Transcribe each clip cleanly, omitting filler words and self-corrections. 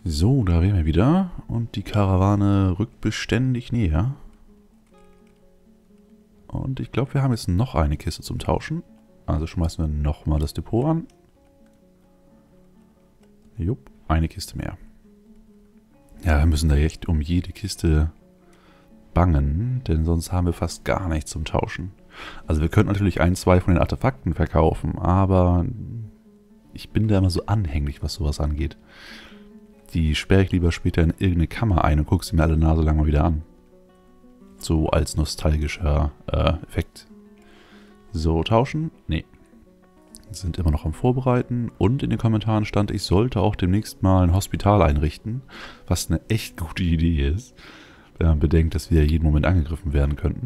So, da wären wir wieder. Und die Karawane rückt beständig näher. Und ich glaube, wir haben jetzt noch eine Kiste zum Tauschen. Also schmeißen wir nochmal das Depot an. Jupp, eine Kiste mehr. Ja, wir müssen da echt um jede Kiste bangen, denn sonst haben wir fast gar nichts zum Tauschen. Also wir könnten natürlich ein, zwei von den Artefakten verkaufen, aber ich bin da immer so anhänglich, was sowas angeht. Die sperre ich lieber später in irgendeine Kammer ein und gucke sie mir alle Nase lang mal wieder an. So als nostalgischer Effekt. So, tauschen? Nee. Sind immer noch am Vorbereiten und in den Kommentaren stand, ich sollte auch demnächst mal ein Hospital einrichten, was eine echt gute Idee ist, wenn man bedenkt, dass wir jeden Moment angegriffen werden könnten.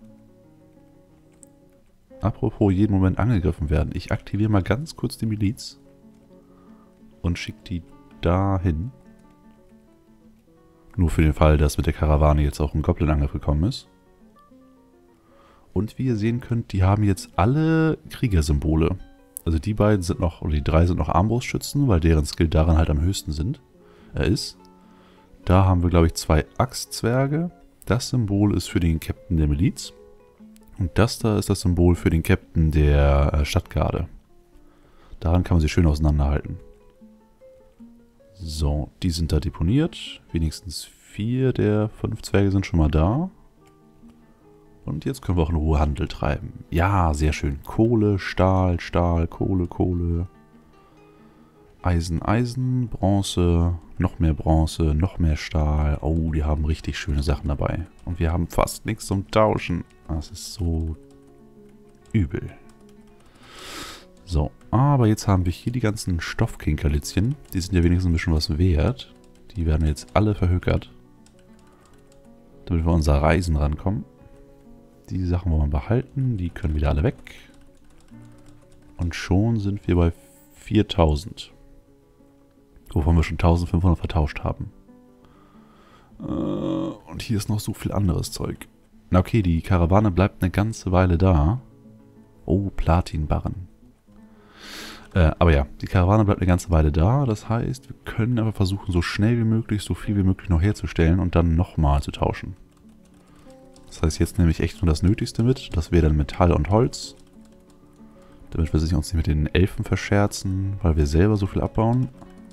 Apropos jeden Moment angegriffen werden, ich aktiviere mal ganz kurz die Miliz und schicke die dahin. Nur für den Fall, dass mit der Karawane jetzt auch ein Goblin-Angriff gekommen ist. Und wie ihr sehen könnt, die haben jetzt alle Kriegersymbole. Also die beiden sind noch, oder die drei sind noch Armbrustschützen, weil deren Skill daran halt am höchsten ist. Da haben wir, glaube ich, 2 Axtzwerge. Das Symbol ist für den Captain der Miliz. Und das da ist das Symbol für den Captain der Stadtgarde. Daran kann man sich schön auseinanderhalten. So, die sind da deponiert. Wenigstens 4 der 5 Zwerge sind schon mal da. Und jetzt können wir auch in Ruhe Handel treiben. Ja, sehr schön. Kohle, Stahl, Stahl, Kohle, Kohle. Eisen, Eisen, Bronze, noch mehr Stahl. Oh, die haben richtig schöne Sachen dabei. Und wir haben fast nichts zum Tauschen. Das ist so übel. So, aber jetzt haben wir hier die ganzen Stoffkinkerlitzchen. Die sind ja wenigstens ein bisschen was wert. Die werden jetzt alle verhökert. Damit wir an unser Reisen rankommen. Die Sachen wollen wir behalten. Die können wieder alle weg. Und schon sind wir bei 4000. Wovon wir schon 1500 vertauscht haben. Und hier ist noch so viel anderes Zeug. Na okay, die Karawane bleibt eine ganze Weile da. Oh, Platinbarren. Aber ja, die Karawane bleibt eine ganze Weile da. Das heißt, wir können aber versuchen, so schnell wie möglich, so viel wie möglich noch herzustellen und dann nochmal zu tauschen. Das heißt, jetzt nehme ich echt nur das Nötigste mit. Das wäre dann Metall und Holz. Damit wir uns nicht mit den Elfen verscherzen, weil wir selber so viel abbauen.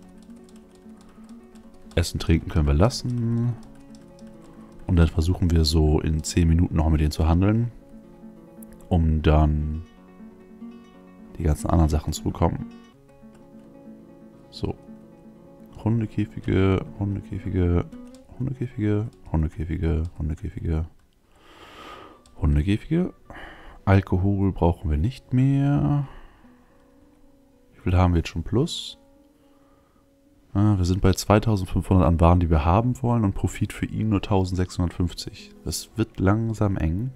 Essen, trinken können wir lassen. Und dann versuchen wir so in 10 Minuten noch mit denen zu handeln. Um dann die ganzen anderen Sachen zu bekommen. So. Hundekäfige, Hundekäfige, Hundekäfige, Hundekäfige, Hundekäfige, Hundekäfige. Alkohol brauchen wir nicht mehr. Wie viel haben wir jetzt schon plus? Wir sind bei 2500 an Waren, die wir haben wollen und Profit für ihn nur 1650. Das wird langsam eng.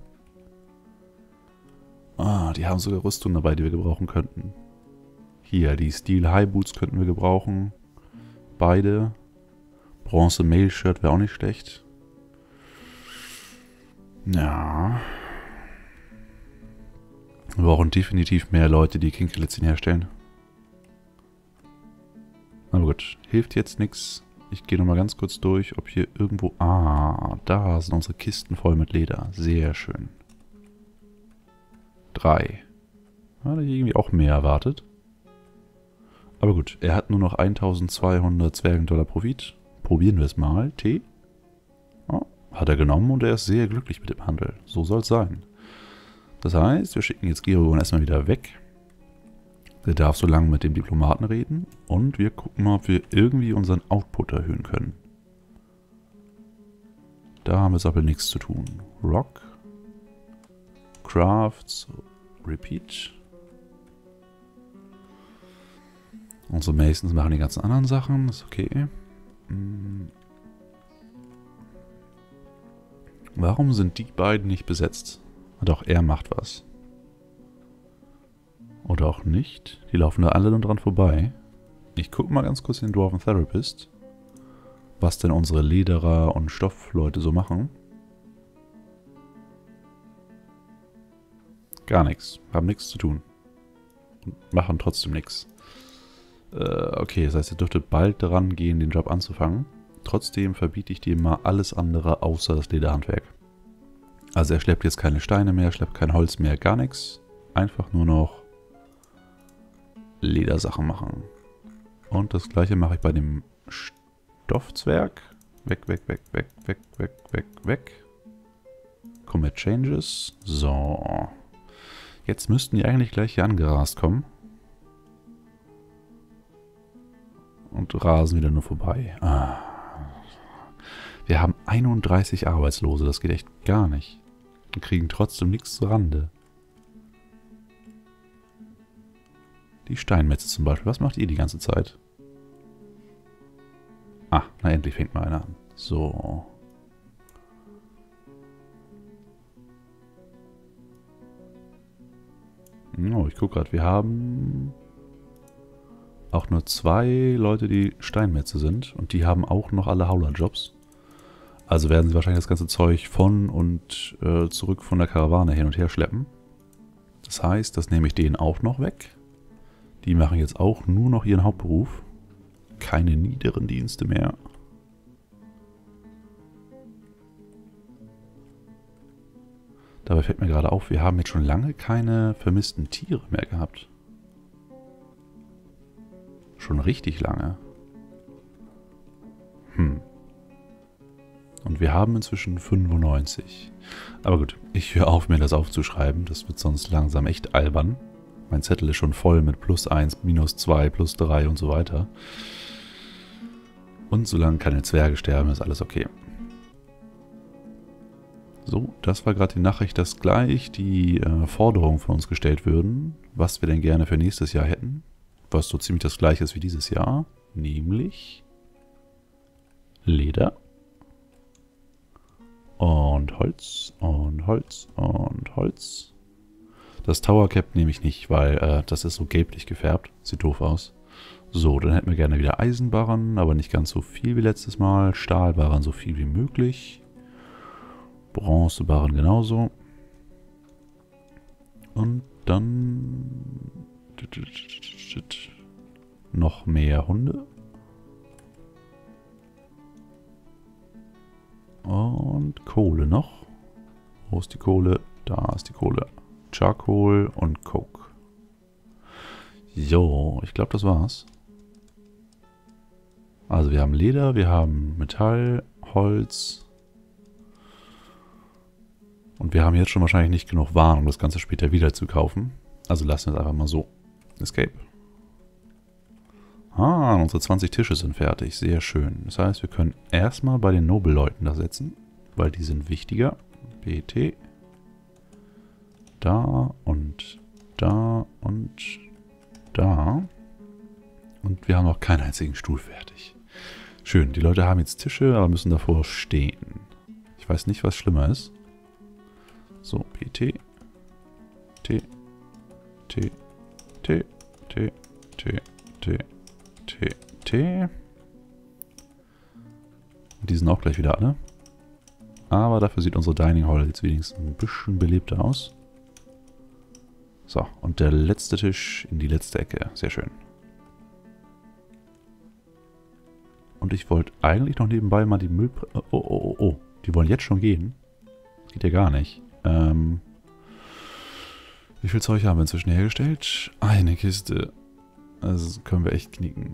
Die haben sogar Rüstung dabei, die wir gebrauchen könnten. Hier, die Steel High Boots könnten wir gebrauchen. Beide. Bronze Mail Shirt wäre auch nicht schlecht. Ja. Wir brauchen definitiv mehr Leute, die Kinkerlitzchen herstellen. Aber gut, hilft jetzt nichts. Ich gehe nochmal ganz kurz durch, ob hier irgendwo... da sind unsere Kisten voll mit Leder. Sehr schön. 3. Hatte ich irgendwie auch mehr erwartet. Aber gut, er hat nur noch 1200 Zwergendollar Profit. Probieren wir es mal. T. Oh, hat er genommen und er ist sehr glücklich mit dem Handel. So soll es sein. Das heißt, wir schicken jetzt Gerogon erstmal wieder weg. Der darf so lange mit dem Diplomaten reden. Und wir gucken mal, ob wir irgendwie unseren Output erhöhen können. Da haben wir jetzt aber nichts zu tun. Rock. Crafts. Repeat. Unsere Masons machen die ganzen anderen Sachen. Ist okay. Warum sind die beiden nicht besetzt? Doch, er macht was. Oder auch nicht. Die laufen da alle nur dran vorbei. Ich gucke mal ganz kurz in den Dwarven Therapist. Was denn unsere Lederer und Stoffleute so machen. Gar nichts. Haben nichts zu tun. Und machen trotzdem nichts. Okay, das heißt, ihr dürftet bald daran gehen, den Job anzufangen. Trotzdem verbiete ich dir mal alles andere außer das Lederhandwerk. Also er schleppt jetzt keine Steine mehr, schleppt kein Holz mehr, gar nichts. Einfach nur noch Ledersachen machen. Und das gleiche mache ich bei dem Stoffzwerg. Weg, weg, weg, weg, weg, weg, weg, weg. Commit Changes. So. Jetzt müssten die eigentlich gleich hier angerast kommen. Und rasen wieder nur vorbei. Ah. Wir haben 31 Arbeitslose, das geht echt gar nicht. Wir kriegen trotzdem nichts zu Rande. Die Steinmetze zum Beispiel, was macht ihr die ganze Zeit? Ah, na endlich fängt mal einer an. So. Oh, ich gucke gerade, wir haben auch nur 2 Leute, die Steinmetze sind. Und die haben auch noch alle Hauler-Jobs. Also werden sie wahrscheinlich das ganze Zeug von und zurück von der Karawane hin und her schleppen. Das heißt, das nehme ich denen auch noch weg. Die machen jetzt auch nur noch ihren Hauptberuf. Keine niederen Dienste mehr. Dabei fällt mir gerade auf, wir haben jetzt schon lange keine vermissten Tiere mehr gehabt. Schon richtig lange. Und wir haben inzwischen 95. Aber gut, ich höre auf, mir das aufzuschreiben. Das wird sonst langsam echt albern. Mein Zettel ist schon voll mit +1, -2, +3 und so weiter. Und solange keine Zwerge sterben, ist alles okay. So, das war gerade die Nachricht, dass gleich die Forderungen von uns gestellt würden, was wir denn gerne für nächstes Jahr hätten. Was so ziemlich das gleiche ist wie dieses Jahr. Nämlich Leder. Und Holz. Und Holz. Und Holz. Das Tower Cap nehme ich nicht, weil das ist so gelblich gefärbt. Sieht doof aus. So, dann hätten wir gerne wieder Eisenbarren, aber nicht ganz so viel wie letztes Mal. Stahlbarren so viel wie möglich. Bronzebarren genauso. Und dann noch mehr Hunde. Und Kohle noch. Wo ist die Kohle? Da ist die Kohle. Charcoal und Coke. Jo, ich glaube, das war's. Also wir haben Leder, wir haben Metall, Holz. Und wir haben jetzt schon wahrscheinlich nicht genug Waren, um das Ganze später wieder zu kaufen. Also lassen wir es einfach mal so. Escape. Ah, unsere 20 Tische sind fertig. Sehr schön. Das heißt, wir können erstmal bei den Nobelleuten da setzen, weil die sind wichtiger. BT. Da und da und da. Und wir haben noch keinen einzigen Stuhl fertig. Schön, die Leute haben jetzt Tische, aber müssen davor stehen. Ich weiß nicht, was schlimmer ist. So, PT. T. T. T. T. T. T. T. T. Und die sind auch gleich wieder alle. Aber dafür sieht unsere Dining Hall jetzt wenigstens ein bisschen belebter aus. So, und der letzte Tisch in die letzte Ecke. Sehr schön. Und ich wollte eigentlich noch nebenbei mal die Oh. Die wollen jetzt schon gehen. Das geht ja gar nicht. Wie viel Zeug haben wir inzwischen hergestellt? Eine Kiste. Also können wir echt knicken.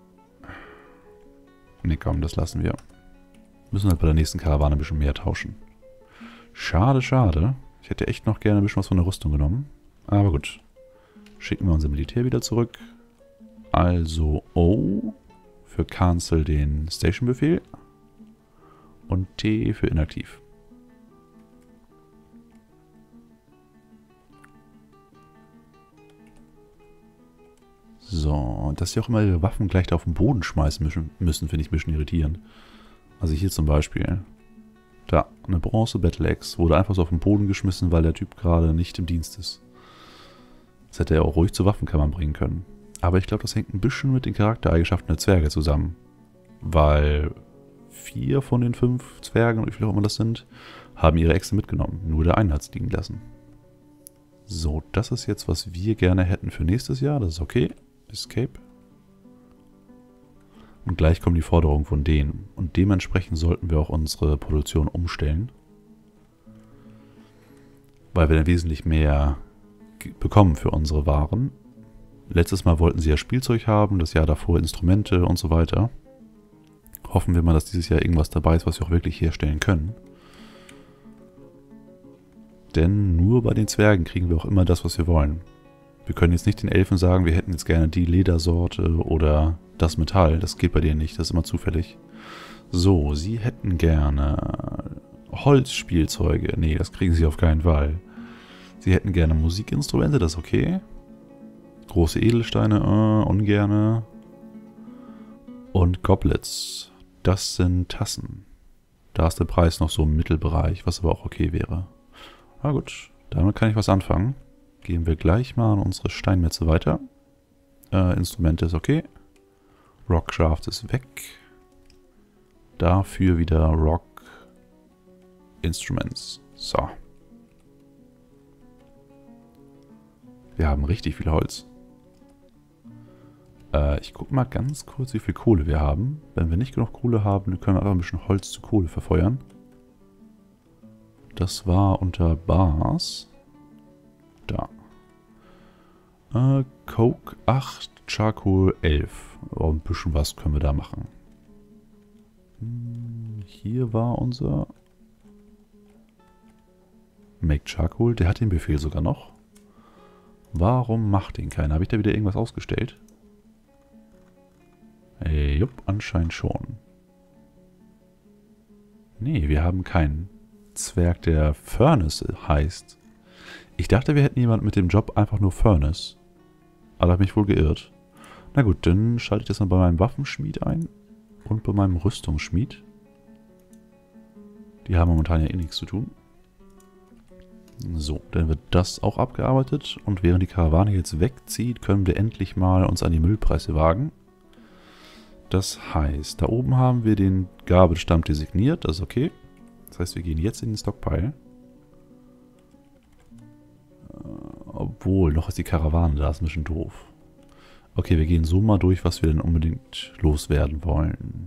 Ne, komm, das lassen wir. Müssen halt bei der nächsten Karawane ein bisschen mehr tauschen. Schade, schade. Ich hätte echt noch gerne ein bisschen was von der Rüstung genommen. Aber gut. Schicken wir unser Militär wieder zurück. Also O für Cancel den Station-Befehl. Und T für inaktiv. So, dass sie auch immer ihre Waffen gleich da auf den Boden schmeißen müssen, finde ich ein bisschen irritierend. Also hier zum Beispiel. Da, eine Bronze Battle Axe wurde einfach so auf den Boden geschmissen, weil der Typ gerade nicht im Dienst ist. Das hätte er auch ruhig zur Waffenkammer bringen können. Aber ich glaube, das hängt ein bisschen mit den Charaktereigenschaften der Zwerge zusammen. Weil 4 von den 5 Zwergen, oder wie viele auch immer das sind, haben ihre Äxte mitgenommen. Nur der eine hat es liegen lassen. So, das ist jetzt, was wir gerne hätten für nächstes Jahr. Das ist okay. Escape. Und gleich kommen die Forderungen von denen. Und dementsprechend sollten wir auch unsere Produktion umstellen. Weil wir dann wesentlich mehr bekommen für unsere Waren. Letztes Mal wollten sie ja Spielzeug haben, das Jahr davor Instrumente und so weiter. Hoffen wir mal, dass dieses Jahr irgendwas dabei ist, was wir auch wirklich herstellen können. Denn nur bei den Zwergen kriegen wir auch immer das, was wir wollen. Wir können jetzt nicht den Elfen sagen, wir hätten jetzt gerne die Ledersorte oder das Metall. Das geht bei denen nicht, das ist immer zufällig. So, sie hätten gerne Holzspielzeuge. Nee, das kriegen sie auf keinen Fall. Sie hätten gerne Musikinstrumente, das ist okay. Große Edelsteine, ungerne. Und Goblets, das sind Tassen. Da ist der Preis noch so im Mittelbereich, was aber auch okay wäre. Na gut, damit kann ich was anfangen. Gehen wir gleich mal an unsere Steinmetze weiter. Instrumente ist okay. Rockcraft ist weg. Dafür wieder Rock Instruments. So. Wir haben richtig viel Holz. Ich gucke mal ganz kurz, wie viel Kohle wir haben. Wenn wir nicht genug Kohle haben, dann können wir einfach ein bisschen Holz zu Kohle verfeuern. Das war unter Bars. Da. Coke 8, Charcoal 11. Oh, ein bisschen was können wir da machen. Hier war unser Make Charcoal. Der hat den Befehl sogar noch. Warum macht den keiner? Habe ich da wieder irgendwas ausgestellt? Jupp, anscheinend schon. Nee, wir haben keinen Zwerg, der Furnace heißt. Ich dachte, wir hätten jemanden mit dem Job einfach nur Furnace. Aber habe mich wohl geirrt. Na gut, dann schalte ich das mal bei meinem Waffenschmied ein. Und bei meinem Rüstungsschmied. Die haben momentan ja eh nichts zu tun. So, dann wird das auch abgearbeitet. Und während die Karawane jetzt wegzieht, können wir endlich mal uns an die Müllpresse wagen. Das heißt, da oben haben wir den Gabelstamm designiert. Das ist okay. Das heißt, wir gehen jetzt in den Stockpile. Obwohl, noch ist die Karawane da, ist ein bisschen doof. Okay, wir gehen so mal durch, was wir denn unbedingt loswerden wollen.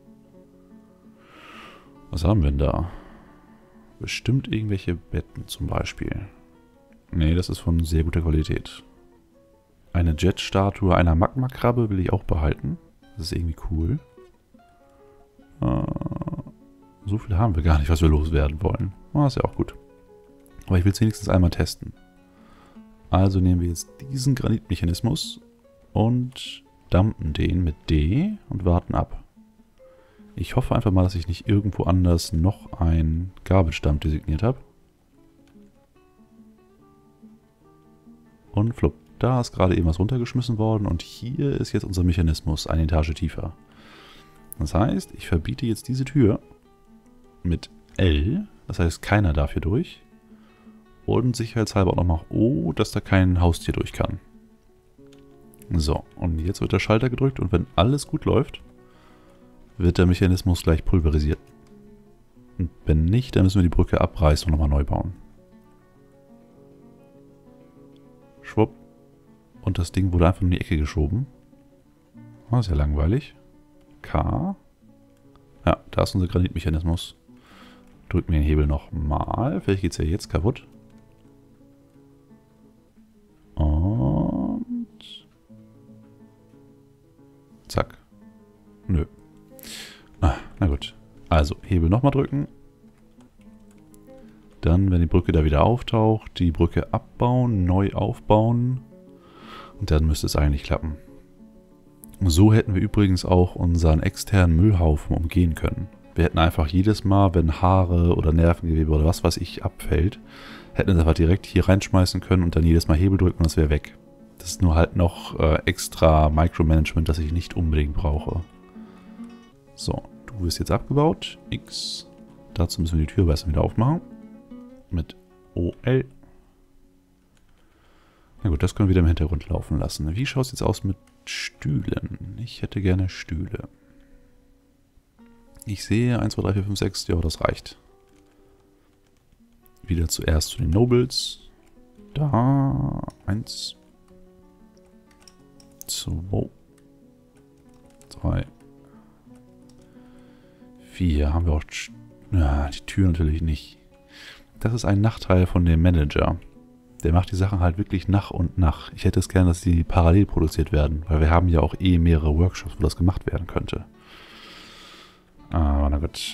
Was haben wir denn da? Bestimmt irgendwelche Betten zum Beispiel. Nee, das ist von sehr guter Qualität. Eine Jet-Statue einer Magma-Krabbe will ich auch behalten. Das ist irgendwie cool. So viel haben wir gar nicht, was wir loswerden wollen. Ist ja auch gut. Aber ich will es wenigstens einmal testen. Also nehmen wir jetzt diesen Granitmechanismus und dumpen den mit D und warten ab. Ich hoffe einfach mal, dass ich nicht irgendwo anders noch einen Gabelstamm designiert habe. Und flupp, da ist gerade eben was runtergeschmissen worden und hier ist jetzt unser Mechanismus eine Etage tiefer. Das heißt, ich verbiete jetzt diese Tür mit L, das heißt keiner darf hier durch. Und sicherheitshalber auch nochmal O, dass da kein Haustier durch kann. So, und jetzt wird der Schalter gedrückt und wenn alles gut läuft, wird der Mechanismus gleich pulverisiert. Und wenn nicht, dann müssen wir die Brücke abreißen und nochmal neu bauen. Schwupp. Und das Ding wurde einfach in die Ecke geschoben. Das ist ja langweilig. K. Ja, da ist unser Granitmechanismus. Drücken wir den Hebel nochmal. Vielleicht geht es ja jetzt kaputt. Und zack. Nö. Na gut. Also, Hebel nochmal drücken. Dann, wenn die Brücke da wieder auftaucht, die Brücke abbauen, neu aufbauen. Und dann müsste es eigentlich klappen. So hätten wir übrigens auch unseren externen Müllhaufen umgehen können. Wir hätten einfach jedes Mal, wenn Haare oder Nervengewebe oder was weiß ich abfällt, hätten wir es einfach direkt hier reinschmeißen können und dann jedes Mal Hebel drücken und das wäre weg. Das ist nur halt noch extra Micromanagement, das ich nicht unbedingt brauche. So, du wirst jetzt abgebaut. X. Dazu müssen wir die Tür besser wieder aufmachen. Mit OL. Na gut, das können wir wieder im Hintergrund laufen lassen. Wie schaut es jetzt aus mit Stühlen? Ich hätte gerne Stühle. Ich sehe 1, 2, 3, 4, 5, 6. Ja, das reicht. Wieder zuerst zu den Nobles. Da. 1. 2. 3. 4 haben wir auch... Ja, die Tür natürlich nicht. Das ist ein Nachteil von dem Manager. Der macht die Sachen halt wirklich nach und nach. Ich hätte es gerne, dass die parallel produziert werden, weil wir haben ja auch eh mehrere Workshops, wo das gemacht werden könnte. Aber na gut.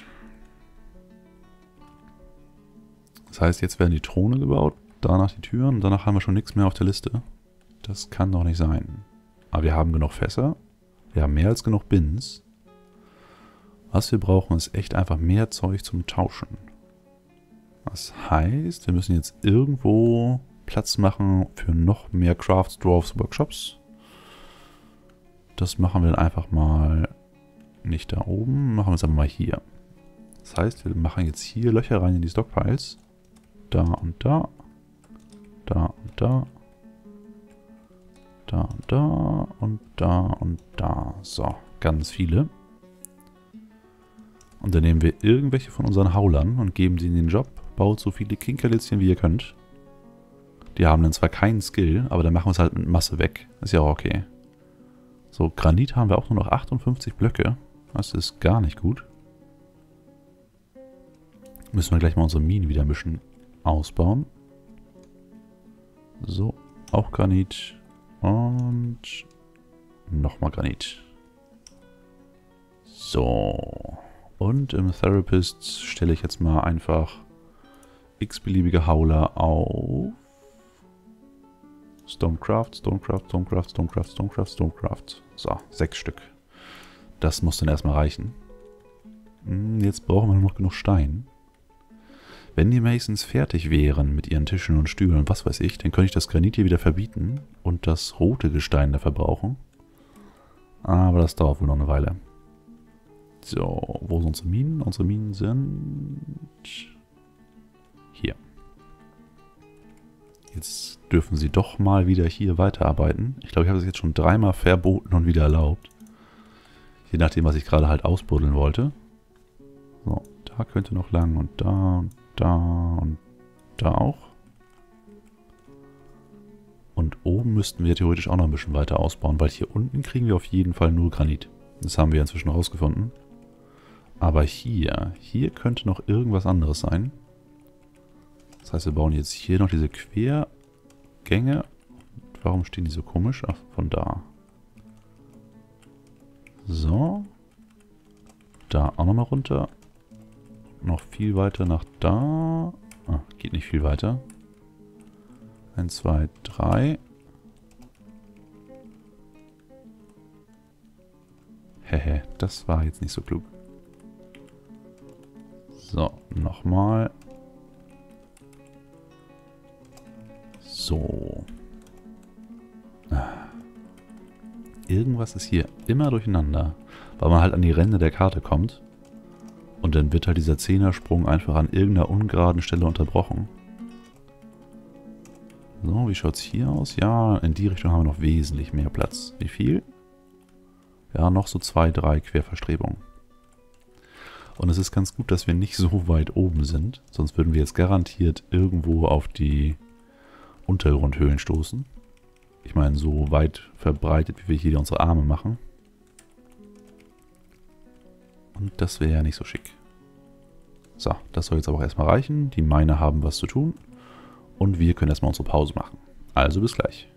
Das heißt, jetzt werden die Throne gebaut, danach die Türen und danach haben wir schon nichts mehr auf der Liste. Das kann doch nicht sein. Aber wir haben genug Fässer. Wir haben mehr als genug Bins. Was wir brauchen, ist echt einfach mehr Zeug zum Tauschen. Das heißt, wir müssen jetzt irgendwo Platz machen für noch mehr Crafts, Dwarfs, Workshops. Das machen wir dann einfach mal nicht da oben, machen wir es aber mal hier. Das heißt, wir machen jetzt hier Löcher rein in die Stockpiles. Da und da. Da und da. Da und da und da und da. So, ganz viele. Und dann nehmen wir irgendwelche von unseren Haulern und geben sie in den Job. Baut so viele Kinkerlitzchen, wie ihr könnt. Die haben dann zwar keinen Skill, aber dann machen wir es halt mit Masse weg. Ist ja auch okay. So, Granit haben wir auch nur noch 58 Blöcke. Das ist gar nicht gut. Müssen wir gleich mal unsere Minen wieder ein bisschen ausbauen. So, auch Granit. Und nochmal Granit. So. Und im Therapist stelle ich jetzt mal einfach x-beliebige Hauler auf Stonecraft, Stonecraft, Stonecraft, Stonecraft, Stonecraft, Stonecraft. So, 6 Stück. Das muss dann erstmal reichen. Jetzt brauchen wir nur noch genug Stein. Wenn die Masons fertig wären mit ihren Tischen und Stühlen und was weiß ich, dann könnte ich das Granit hier wieder verbieten und das rote Gestein da verbrauchen. Aber das dauert wohl noch eine Weile. So, wo sind unsere Minen? Unsere Minen sind hier. Jetzt dürfen sie doch mal wieder hier weiterarbeiten. Ich glaube, ich habe das jetzt schon 3-mal verboten und wieder erlaubt. Je nachdem, was ich gerade halt ausbuddeln wollte. So, da könnte noch lang und da und da und da auch. Und oben müssten wir theoretisch auch noch ein bisschen weiter ausbauen, weil hier unten kriegen wir auf jeden Fall nur Granit. Das haben wir inzwischen rausgefunden. Aber hier könnte noch irgendwas anderes sein. Das heißt, wir bauen jetzt hier noch diese Quergänge. Warum stehen die so komisch? Ach, von da. So. Da auch nochmal runter. Noch viel weiter nach da. Ah, geht nicht viel weiter. 1, 2, 3. Hehe, das war jetzt nicht so klug. So, nochmal. So. Irgendwas ist hier immer durcheinander, weil man halt an die Ränder der Karte kommt. Und dann wird halt dieser 10er-Sprung einfach an irgendeiner ungeraden Stelle unterbrochen. So, wie schaut es hier aus? Ja, in die Richtung haben wir noch wesentlich mehr Platz. Wie viel? Ja, noch so 2, 3 Querverstrebungen. Und es ist ganz gut, dass wir nicht so weit oben sind. Sonst würden wir jetzt garantiert irgendwo auf die Untergrundhöhlen stoßen. Ich meine, so weit verbreitet, wie wir hier unsere Arme machen. Und das wäre ja nicht so schick. So, das soll jetzt aber auch erstmal reichen. Die Miner haben was zu tun. Und wir können erstmal unsere Pause machen. Also bis gleich.